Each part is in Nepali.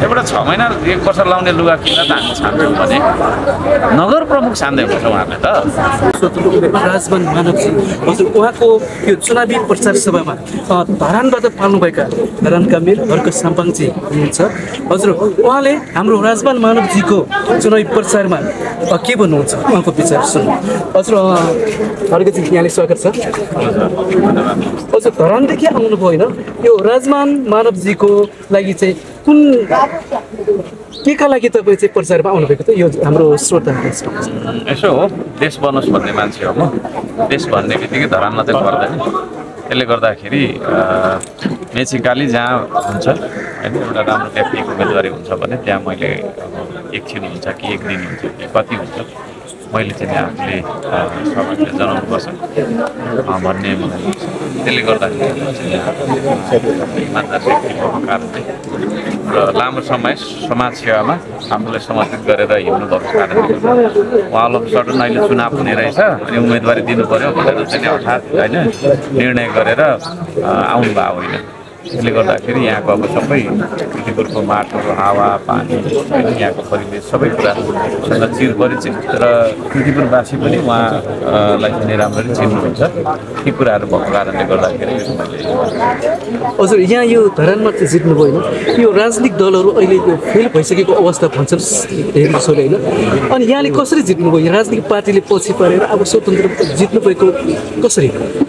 एउटा 6 महिना 1 वर्ष लाउने लुगा किन्न त हामी छान्छौँ भने नगर प्रमुख छान्दै हुन्छ उहाँले त। राजमान मानवजी हजुर उहाँको यो चुनावी प्रचार सभामा धरानबाट पाल्नुभएका धरानका मेयर हर्क साम्पाङजी हुनुहुन्छ। हजुर उहाँले हाम्रो राजमान मानवजीको चुनावी प्रचारमा के भन्नुहुन्छ उहाँको विचार सुन्नु। हजुर हर्कजी यहाँले स्वागत छ। हजुर धरानदेखि आउनुभयो होइन, यो राजमान मानवजीको लागि चाहिँ कुन के का लागि तपाईँ चाहिँ प्रचारमा आउनुभएको त यो हाम्रो श्रोताहरू? यसो हो, देश बनोस् भन्ने मान्छे हो म। देश भन्ने बित्तिकै धरानमा चाहिँ पर्दैन। त्यसले गर्दाखेरि मेचिकाली जहाँ हुन्छ होइन एउटा राम्रो टेक्निक उम्मेदवारी हुन्छ भने त्यहाँ मैले एकछिन हुन्छ कि एक दिन हुन्छ कि कति हुन्छ मैले चाहिँ आफूले सबैले जनाउनुपर्छ भन्ने मलाई लाग्छ। त्यसले गर्दाखेरि इमान्दार भएको कारणले र लामो समय समाज सेवामा आफूलाई समर्पित गरेर हिँड्नुभएको कारणले उहाँ अल अफ सडन अहिले चुनाव हुने रहेछ अनि उम्मेदवारी दिनु पऱ्यो भनेर चाहिँ हठात् होइन निर्णय गरेर आउनुभएको होइन। त्यसले गर्दाखेरि यहाँको अब सबै कीर्तिपुरको माटो हावा पानी होइन यहाँको परिवेश सबै कुरासँग चिरपरिचित र कीर्तिपुरवासी पनि उहाँलाई चाहिँ राम्ररी चिन्नुहुन्छ। ती कुराहरू भएको कारणले गर्दाखेरि हजुर यहाँ यो धरानमा चाहिँ जित्नुभयो होइन, यो राजनीतिक दलहरू अहिले यो फेल भइसकेको अवस्था भन्छन् हेर्नु छोरे होइन, अनि यहाँले कसरी जित्नुभयो? राजनीतिक पार्टीले पछि पारेर अब स्वतन्त्र जित्नुभएको कसरी?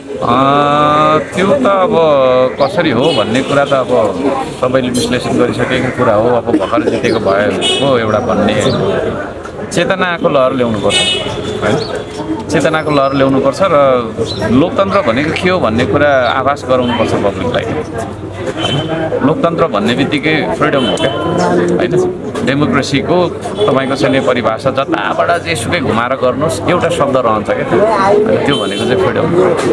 त्यो त अब कसरी हो भन्ने कुरा त अब सबैले विश्लेषण गरिसकेको कुरा हो। अब भर्खर जितेको भएको एउटा भन्ने चेतनाको लहर ल्याउनुपर्छ होइन, चेतनाको लहर ल्याउनुपर्छ र लोकतन्त्र भनेको के हो भन्ने कुरा आभास गराउनुपर्छ पब्लिकलाई। लोकतन्त्र भन्ने बित्तिकै फ्रिडम हो क्या होइन। डेमोक्रेसीको तपाईँको चाहिँ परिभाषा जताबाट जेसुकै घुमाएर गर्नुहोस् एउटा शब्द रहन्छ क्या, त्यो भनेको चाहिँ फ्रिडम,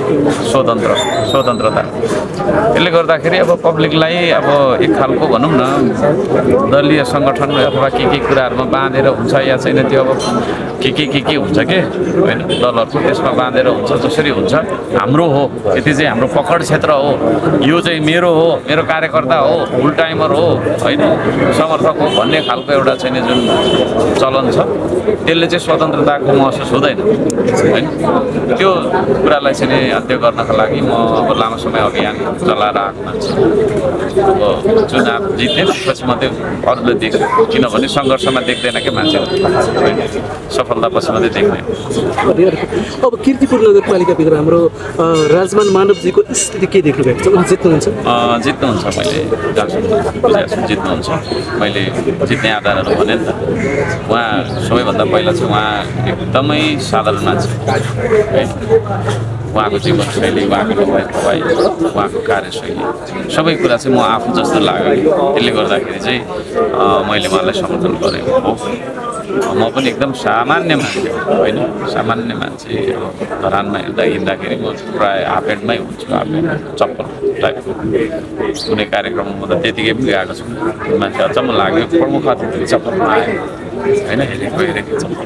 स्वतन्त्रता। त्यसले गर्दाखेरि अब पब्लिकलाई अब एक खालको भनौँ न दलीय सङ्गठन अथवा के कुराहरूमा बाँधेर हुन्छ या छैन त्यो अब के हुन्छ कि होइन दलहरूको त्यसमा बाँधेर हुन्छ जसरी हुन्छ हाम्रो हो यति चाहिँ हाम्रो पकड क्षेत्र हो, यो चाहिँ मेरो हो, मेरो कार्यकर्ता हो, फुल टाइमर हो होइन समर्थक हो भन्ने खालको एउटा चाहिँ जुन चलन छ त्यसले चाहिँ स्वतन्त्रताको महसुस हुँदैन होइन। त्यो कुरालाई चाहिँ अन्त्य गर्नका लागि म अब लामो समय अभियान चलाएर आएको मान्छे अब चुनाव जित्ने पछि मात्रै अरूले देख्छु किनभने सङ्घर्षमा देख्दैन क्या मान्छे सफलता पछि मात्रै देख्दैन। अब कीर्तिपुर नगरपालिकाभित्र हाम्रो राजमान मानवजीको स्थिति के देख्नु भएको छ? उहाँ जित्नुहुन्छ मैले जित्नुहुन्छ। मैले जित्ने आधारहरू भने नि त उहाँ सबैभन्दा पहिला चाहिँ उहाँ एकदमै साधारण मान्छे है। उहाँको जीवनशैली उहाँको लगाइ उहाँको कार्यशैली सबै कुरा चाहिँ म आफू जस्तो लाग्यो। त्यसले गर्दाखेरि चाहिँ मैले उहाँलाई समर्थन गरेको हो। म पनि एकदम सामान्य मान्छे होइन, सामान्य मान्छे धरानमा हिँड्दाखेरि म प्रायः हाफ प्यान्टमै हुन्छु, हाफ प्यान्ट चप्पल टाइपको कुनै कार्यक्रममा म त त्यतिकै पनि गएको छु। मान्छे अचम्म लाग्यो प्रमुख अतिथि चप्पलमा आयो होइन हेरेको चप्पल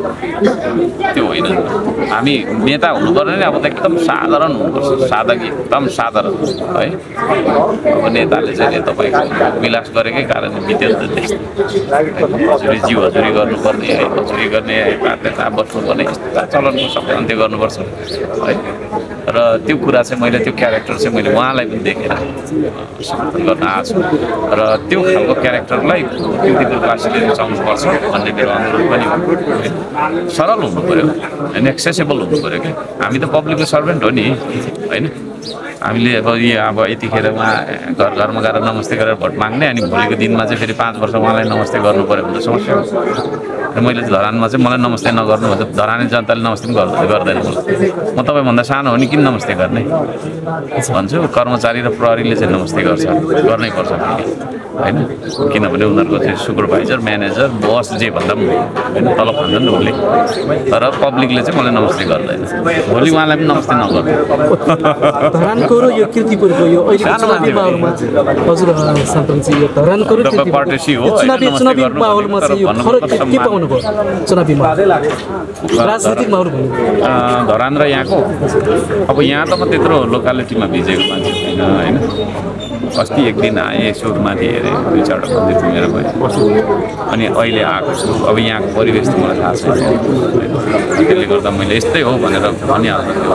त्यो होइन। हामी नेता हुनुपर्ने नि अब त एकदम साधारण हुनुपर्छ, एकदम साधारण है। अब नेताले चाहिँ तपाईँको विलास गरेकै कारणले बित्यो नि त हजुरी जीव हजुरी गर्नुपर्ने है, हजुरी गर्ने है, बाध्यता बस्नुपर्ने यस्ता चलनको सबै अन्त्य गर्नुपर्छ है। र त्यो कुरा चाहिँ मैले त्यो क्यारेक्टर चाहिँ मैले उहाँलाई पनि देखेर समर्थन गर्न आएको छु र त्यो खालको क्यारेक्टरलाई कीर्तिपुरवासीले रुचाउनुपर्छ भन्ने मेरो अनुरोध पनि हो। सरल हुनु पऱ्यो होइन, एक्सेसेबल हुनु पऱ्यो क्या। हामी त पब्लिकको सर्भेन्ट हो नि होइन। हामीले अब यतिखेर उहाँ घरमा गएर नमस्ते गरेर भोट माग्ने अनि भोलिको दिनमा चाहिँ फेरि 5 वर्ष उहाँलाई नमस्ते गर्नु पऱ्यो भने त समस्या हो। र मैले धरानमा चाहिँ मलाई नमस्ते नगर्नु भने धरानी जनताले नमस्ते पनि गर्दैन मलाई। म तपाईँभन्दा सानो हो नि किन नमस्ते गर्ने भन्छु। कर्मचारी र प्रहरीले चाहिँ नमस्ते गर्नै पर्छ होइन, किनभने उनीहरूको चाहिँ सुपरभाइजर म्यानेजर बस जे भन्दा पनि होइन तलब खान्छन् उसले। तर पब्लिकले चाहिँ मलाई नमस्ते गर्दैन, भोलि उहाँलाई पनि नमस्ते नगर्नु। धरानको र यो कीर्तिपुरको यो अहिले चुनावी माहौलमा हजुर सान्तमजी यो धरानको र पार्टेसी हो चुनावी माहौलमा चाहिँ यो फरक के पाउनु भयो? चुनावी माहौल राजनीतिक माहौल भन्नु धरान र यहाँको अब यहाँ त म त्यत्रो लोकालिटीमा भिजेको मान्छे होइन होइन। अस्ति एक दिन आएँ यसो माथि हेरेँ 2-4वटा मन्दिर घुमेर गएँ अनि अहिले आएको छु। अब यहाँको परिवेश त मलाई थाहा छैन, त्यसले गर्दा मैले यस्तै हो भनेर भनिहाल्नु थियो।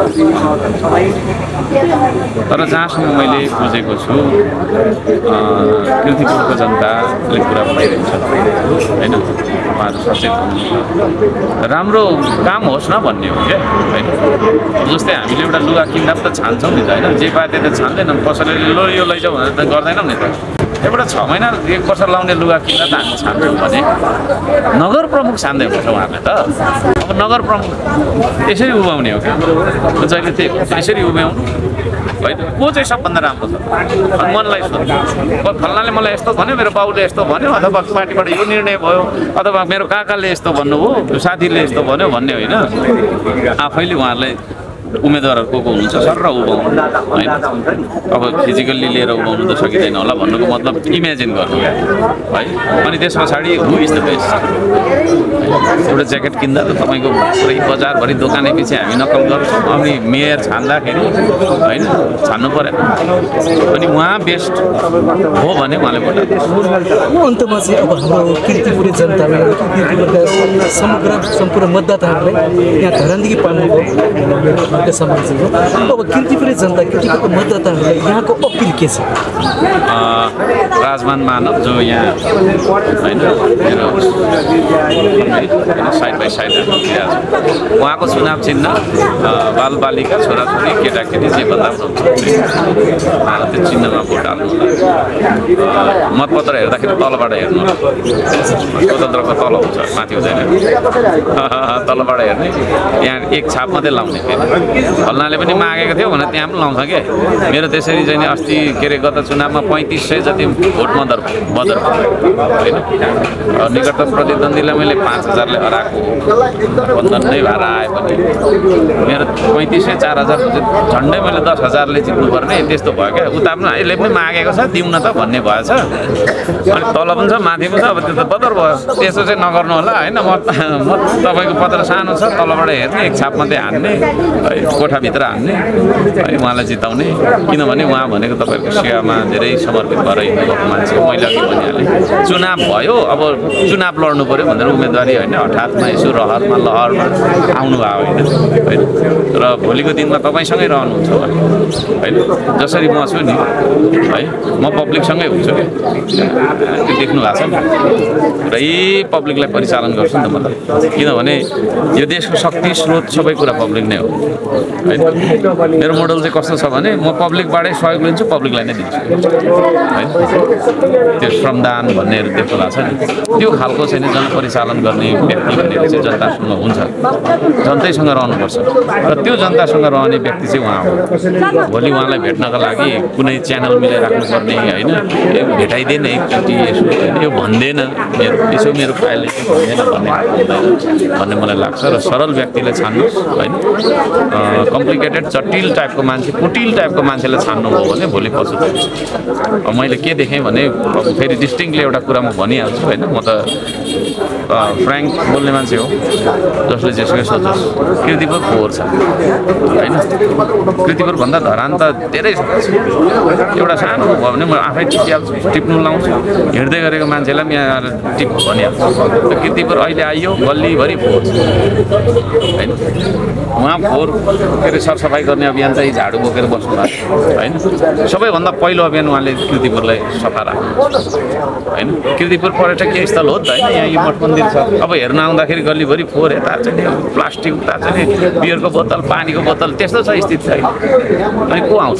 तर जहाँसम्म मैले बुझेको छु कीर्तिपुरको जनताले कुरा भनिरहेको छ होइन, उहाँहरू सचेत हुनुहुन्छ, राम्रो काम होस् न भन्ने हो क्या होइन। जस्तै हामीले एउटा लुगा किन्दा पनि त छान्छौँ नि त होइन, जे पाए त्यही त छान्दैनौँ, कसैले लो यो लैजाऊ भनेर त गर्दैनौँ नि त। एउटा 6 महिना 1 वर्ष लाउने लुगा किन्दा त हामी छान्छौँ भने नगर प्रमुख छान्दै हुन्छ उहाँहरूले त। अब नगर प्रमुख यसरी उभ्याउने हो क्या, जहिले त्यही यसरी उभ्याउनु होइन, को चाहिँ सबभन्दा राम्रो छ अनि मनलाई सोध्नु। फल्नाले मलाई यस्तो भन्यो, मेरो बाउले यस्तो भन्यो, अथवा पार्टीबाट यो निर्णय भयो, अथवा मेरो काकाले यस्तो भन्नुभयो, साथीले यस्तो भन्यो भन्ने होइन। आफैले उहाँहरूलाई उम्मेदवारहरू को हुनुहुन्छ सर र उभाउनु होइन। अब फिजिकल्ली लिएर उभाउनु त सकिँदैन होला भन्नुको मतलब इमेजिन गर्नु है। अनि त्यस पछाडि हु इज द बेस्ट। एउटा ज्याकेट किन्दा त तपाईँको पुरै बजारभरि दोकानै पछि हामी नकल गर्छौँ, अनि मेयर छान्दाखेरि होइन छान्नु पऱ्यो, अनि उहाँ बेस्ट हो भने उहाँले भोट अन्तमा चाहिँ अब हाम्रो कीर्तिपुरे जनताले कीर्तिपुरका सम्पूर्ण मतदाताहरूलाई यहाँ धरानदेखि पाल्नुभयो समाजको। अब कीर्तिपुरे जनता, कीर्तिपुरको मतदाताहरूलाई यहाँको अपिल के छ? राजमान मानव जो यहाँ होइन मेरो साइड बाई साइड उहाँको चुनाव चिन्ह बालबालिका छोराछोरी केटाकेटी जे भन्दा उहाँलाई त्यो चिन्हमा भोट हाल्नु। मतपत्र हेर्दाखेरि तलबाट हेर्नु, स्वतन्त्रको तल हुन्छ माथि हुँदैन, तलबाट हेर्ने। यहाँ एक छाप मात्रै लाउने फेरि फल्नाले पनि मागेको थियो भने त्यहाँ पनि लाउँछ क्या। मेरो त्यसरी चाहिँ अस्ति के अरे गत चुनावमा 3500 जति भोट बदर होइन। निकटतम प्रतिद्वन्दीलाई मैले 5000ले हराएको, बन्धन नै भएर आए पनि मेरो 3500 4000 झन्डै मैले 10,000ले जित्नुपर्ने त्यस्तो भयो क्या। उता पनि यसले पनि मागेको छ दिउँ न त भन्ने भएछ, अनि तल पनि छ माथि पनि छ। अब त्यो त बदर भयो, त्यसो चाहिँ नगर्नु होला होइन। म तपाईँको पत्र सानो छ, तलबाट हेर्ने, एक छाप मात्रै हान्ने, कोठाभित्र हान्ने है, उहाँलाई जिताउने। किनभने उहाँ भनेको तपाईँको सेवामा धेरै समर्पित भएर हिँड्नुभएको मान्छे हो। मैले अघि भनिहालेँ चुनाव भयो, अब चुनाव लड्नु पऱ्यो भनेर उम्मेदवारी होइन हठातमा यसो रहरमा लहरमा आउनुभयो होइन। र भोलिको दिनमा तपाईँसँगै रहनुहुन्छ होइन, जसरी म छु नि है, म पब्लिकसँगै हुन्छु क्या। त्यो देख्नु भएको छ नि, पुरै पब्लिकलाई परिचालन गर्छु नि त म त। किनभने यो देशको शक्ति स्रोत सबै कुरा पब्लिक नै हो होइन। मेरो मोडल चाहिँ कस्तो छ भने म पब्लिकबाटै सहयोग लिन्छु, पब्लिकलाई नै दिन्छु होइन। त्यो श्रमदान भन्नेहरू देख्नु भएको छ नि, त्यो खालको चाहिँ नि जनपरिचालन गर्ने व्यक्ति भनेको चाहिँ जनतासँग हुन्छ, जनतैसँग रहनुपर्छ। र त्यो जनतासँग रहने व्यक्ति चाहिँ उहाँ हो। भोलि उहाँलाई भेट्नको लागि कुनै च्यानल मिलाइराख्नुपर्ने होइन, भेटाइदिएन एकचोटि यसो यो भन्दैन यसो मेरो फाइलले भन्दैन भन्ने मलाई लाग्छ। र सरल व्यक्तिले छान्नुहोस् होइन, कम्प्लिकेटेड जटिल टाइपको मान्छे कुटिल टाइपको मान्छेले छान्नुभयो भने भोलि पछुताउँछ। अब मैले के देखेँ भने फेरि डिस्टिङले एउटा कुरा म भनिहाल्छु होइन, म त फ्रेङ्क बोल्ने मान्छे हो, जसले जेसुकै सोचोस्। कीर्तिपुर फोहोर छ होइन, कीर्तिपुरभन्दा धरान त धेरै एउटा सानो भयो भने म आफै टिपिहाल्छु, टिप्नु लाउँछु। हिँड्दै गरेको मान्छेलाई पनि यहाँ आएर टिप भनिहाल्छु। कीर्तिपुर अहिले आइयो गल्लीभरि फोहोर छ होइन। उहाँ फोहोर के अरे सरसफाइ गर्ने अभियान चाहिँ झाडु बोकेर बस्नु भएको होइन। सबैभन्दा पहिलो अभियान उहाँले कीर्तिपुरलाई सफा राख्नु होइन। कीर्तिपुर पर्यटकीय स्थल हो त होइन, यहाँ यो मठ मन्दिर छ। अब हेर्न आउँदाखेरि गल्लीभरि फोहोर, यता चाहिँ प्लास्टिक, उता चाहिँ बियरको बोतल, पानीको बोतल, त्यस्तो छ स्थिति छैन। अनि को आउँछ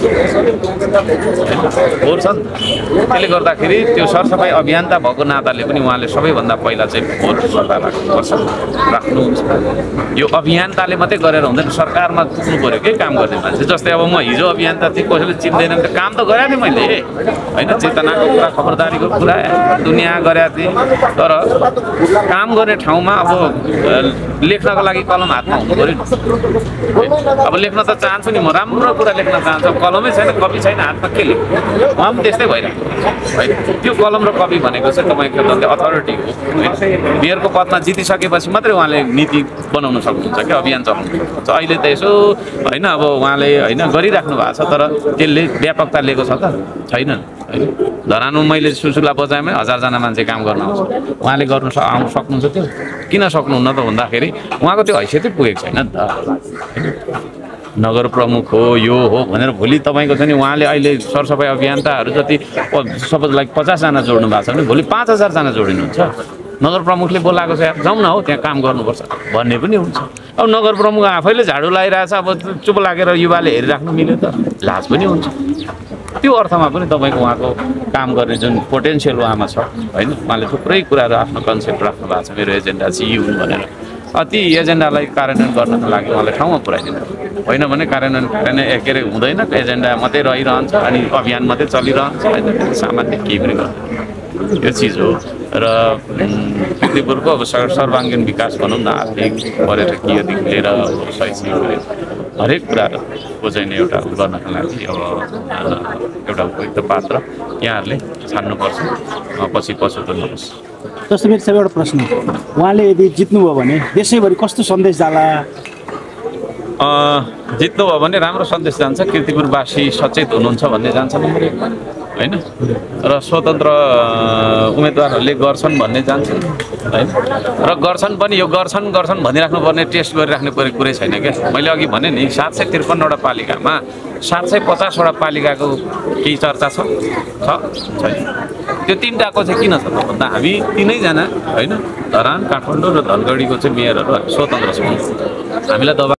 फोहोर छ नि। त्यसले गर्दाखेरि त्यो सरसफाइ अभियन्ता भएको नाताले पनि उहाँले सबैभन्दा पहिला चाहिँ फोहोर सफा राख्नुपर्छ, राख्नु। यो अभियन्ताले मात्रै गरेर हुँदैन, सरकारमा पुग्नु पऱ्यो के काम गर्ने मान्छे। जस्तै अब म हिजो अभियन्ता थिएँ, कसैले चिन्दैन त काम त गरेँ नि मैले होइन। चेतनाको कुरा, खबरदारीको कुरा दुनियाँ गरेँ थिएँ, तर काम गर्ने ठाउँमा अब लेख्नको लागि कलम हातमा हुनु पऱ्यो नि। अब लेख्न त चाहन्छु नि, म राम्रो कुरा लेख्न चाहन्छु, कलमै छैन, कपी छैन हातमा, के लेख्नु। उहाँ पनि त्यस्तै भइरहेको होइन। त्यो कलम र कपी भनेको चाहिँ तपाईँको झन् अथोरिटी हो होइन। मेयरको पदमा जितिसकेपछि मात्रै उहाँले नीति बनाउन सक्नुहुन्छ क्या, अभियान चलाउनुहुन्छ। अहिले त यसो होइन, अब उहाँले होइन गरिराख्नु भएको छ, तर त्यसले व्यापकता लिएको छ त छैन। होइन धरानमा मैले सुसुला बजाएमै 1000जना मान्छे काम गर्न आउँछ उहाँले गर्नु सक्नुहुन्छ त्यो किन सक्नुहुन्न त भन्दाखेरि उहाँको त्यो हैसियतै पुगेको छैन नि त होइन नगर प्रमुख हो यो हो भनेर भोलि तपाईँको चाहिँ उहाँले अहिले सरसफाइ अभियन्ताहरू जति सपोज लाइक 50जना जोड्नु भएको छ भने भोलि 5000जना जोडिनुहुन्छ नगर प्रमुखले बोलाएको छ यार जाउँ न हौ त्यहाँ काम गर्नुपर्छ भन्ने पनि हुन्छ अब नगर प्रमुख आफैले झाडु लगाइरहेछ अब चुप लागेर युवाले हेरिराख्नु मिल्यो त लाज पनि हुन्छ त्यो अर्थमा पनि तपाईँको उहाँको काम गर्ने जुन पोटेन्सियल उहाँमा छ होइन उहाँले थुप्रै कुराहरू आफ्नो कन्सेप्ट राख्नु भएको छ मेरो एजेन्डा चाहिँ यो हुन् भनेर ती एजेन्डालाई कार्यान्वयन गर्नको लागि उहाँले ठाउँमा पुऱ्याइदिनु होइन भने कार्यान्वयन के अरे हुँदैन एजेन्डा मात्रै रहिरहन्छ अनि अभियान मात्रै चलिरहन्छ होइन सामान्य केही पनि गर्दैन यो चिज हो र कीर्तिपुरको अब सर्वाङ्गीन विकास भनौँ न आर्थिक पर्यटकीयदेखि लिएर शैक्षिक हरेक कुराको चाहिँ एउटा गर्नका लागि अब एउटा उपयुक्त पात्र यहाँहरूले छान्नुपर्छ पछि पछुतो नहोस् जस्तो मेरो चाहिँ एउटा प्रश्न उहाँले यदि जित्नुभयो भने देशैभरि कस्तो सन्देश जाला जित्नुभयो भने राम्रो सन्देश जान्छ कीर्तिपुरवासी सचेत हुनुहुन्छ भन्ने जान्छ नम्बर 1 होइन र स्वतन्त्र उम्मेदवारहरूले गर्छन् भन्ने जान्छ होइन र गर्छन् पनि यो गर्छन् भनिराख्नुपर्ने टेस्ट गरिराख्ने कुरै छैन क्या मैले अघि भने नि 753वटा पालिकामा 750वटा पालिकाको केही चर्चा छ छैन त्यो 3टाको चाहिँ किन छ त भन्दा हामी 3जना होइन धरान काठमाडौँ र धनगढीको चाहिँ मेयरहरू स्वतन्त्र छौँ हामीलाई